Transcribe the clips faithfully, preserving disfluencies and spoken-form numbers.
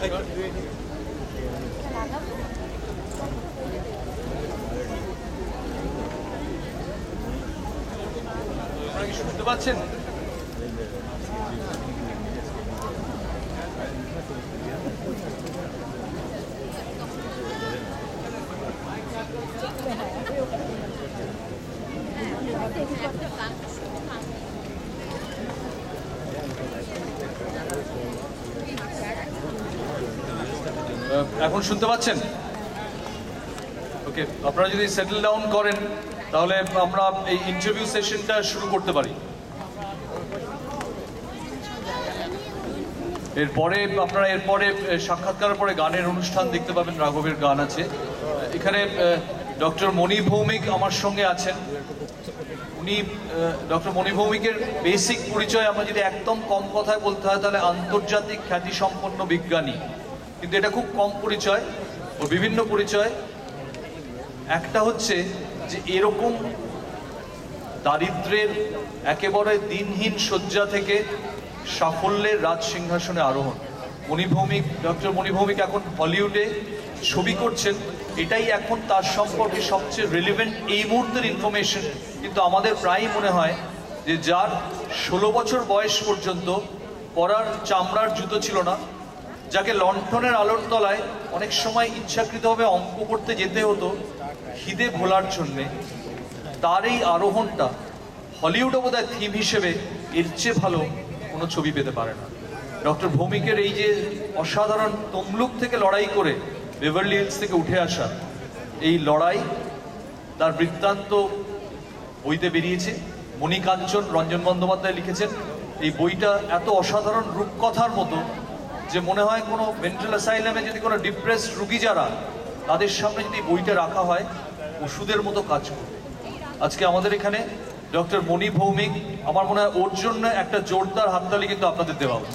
শুনতে পাচ্ছেন? এখন শুনতে পাচ্ছেন? ওকে, আপনারা যদি সেটেল ডাউন করেন তাহলে আমরা এই ইন্টারভিউ সেশনটা শুরু করতে পারি। এরপরে আপনারা এরপরে সাক্ষাৎকারের পরে গানের অনুষ্ঠান দেখতে পাবেন, রাঘবের গান আছে এখানে। ডক্টর মণি ভৌমিক আমার সঙ্গে আছেন। উনি ডক্টর মণি ভৌমিকের বেসিক পরিচয় আমরা যদি একদম কম কথায় বলতে হয় তাহলে আন্তর্জাতিক খ্যাতিসম্পন্ন বিজ্ঞানী, কিন্তু এটা খুব কম পরিচয়। ও বিভিন্ন পরিচয়। একটা হচ্ছে যে এরকম দারিদ্রের একেবারে দিনহীন শয্যা থেকে সাফল্যের রাজ সিংহাসনে আরোহণ। মণি ভৌমিক, ডক্টর মণি ভৌমিক এখন হলিউডে ছবি করছেন। এটাই এখন তার সম্পর্কে সবচেয়ে রেলিভেন্ট এই মুহূর্তের ইনফরমেশন। কিন্তু আমাদের প্রায়ই মনে হয় যে যার ষোলো বছর বয়স পর্যন্ত পরার চামড়ার জুতো ছিল না, যাকে লণ্ঠনের আলোর তলায় অনেক সময় ইচ্ছাকৃতভাবে অঙ্ক করতে যেতে হতো খিদে ভোলার জন্যে, তার এই আরোহণটা হলিউডে বোধহয় থিম হিসেবে এর চেয়ে ভালো কোনো ছবি পেতে পারে না। ডক্টর ভৌমিকের এই যে অসাধারণ তমলুক থেকে লড়াই করে বেভারলি হিলস থেকে উঠে আসা এই লড়াই, তার বৃত্তান্ত বইতে বেরিয়েছে। মণিকাঞ্চন রঞ্জন বন্দ্যোপাধ্যায় লিখেছেন। এই বইটা এত অসাধারণ রূপকথার মতো যে মনে হয় কোনো মেন্টাল অ্যাসাইলামে যদি কোনো ডিপ্রেসড রুগী যারা, তাদের সামনে যদি বইটা রাখা হয় ওষুধের মতো কাজ করবে। আজকে আমাদের এখানে ডক্টর মণি ভৌমিক, আমার মনে হয় ওর জন্য একটা জোরদার হাততালি কিন্তু আপনাদের দেওয়া উচিত।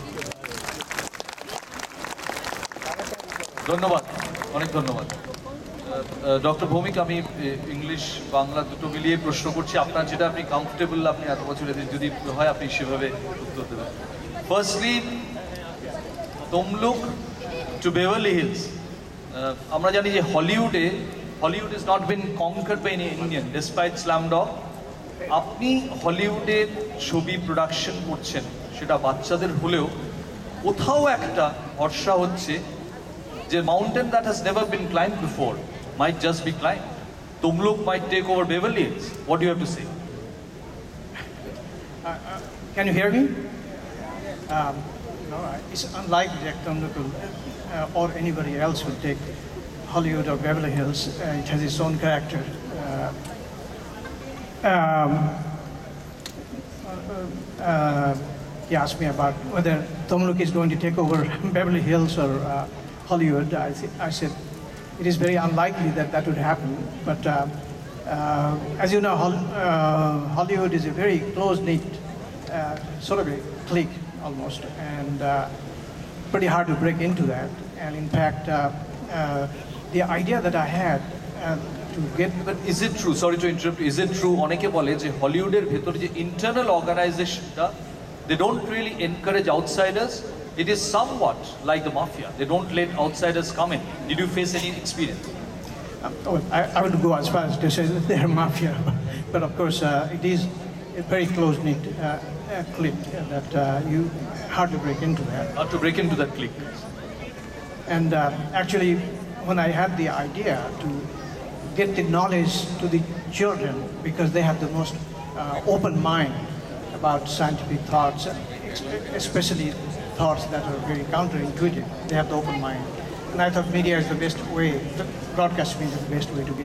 ধন্যবাদ, অনেক ধন্যবাদ। ডক্টর ভৌমিক, আমি ইংলিশ বাংলা দুটো মিলিয়ে প্রশ্ন করছি, আপনার যেটা আপনি কমফোর্টেবল, আপনি এত বছর যদি হয় আপনি সেভাবে উত্তর দেবেন। Firstly, Tamluk to Beverly Hills. আমরা জানি যে হলিউডে Hollywood is not been conquered by any Indian despite Slumdog. আপনি হলিউডে ছবি প্রোডাকশন করছেন, সেটা বাচ্চাদের হলেও কোথাও একটা ভরসা হচ্ছে যে mountain that has never been climbed before might just be climbed. Tumluk might take over Beverly Hills. What do you have to say? Uh, uh, can you hear me? Um, no, it's unlikely that Tumluk uh, or anybody else will take Hollywood or Beverly Hills. Uh, it has its own character. Uh, um, uh, uh, he asked me about whether Tumluk is going to take over Beverly Hills or uh, Hollywood. I, th I said, it is very unlikely that that would happen, but uh, uh, as you know, Hol uh, Hollywood is a very close-knit uh, sort of a clique almost, and uh, pretty hard to break into that. And in fact, uh, uh, the idea that I had uh, to get... But is it true, sorry to interrupt, is it true, অনেকে বলে যে হলিউডের ভেতরে যে internal organizationটা, they don't really encourage outsiders. It is somewhat like the mafia. They don't let outsiders come in. Did you face any experience? Uh, oh, I, I would go as far as to say that they're mafia, but of course uh, it is a very close-knit uh, uh, clique that uh, you hard to break into that. Hard to break into that clique. And uh, actually, when I had the idea to get the knowledge to the children, because they have the most uh, open mind about scientific thoughts, especially thoughts that are very counterintuitive. They have the open mind. And I thought media is the best way, broadcast media is the best way to be.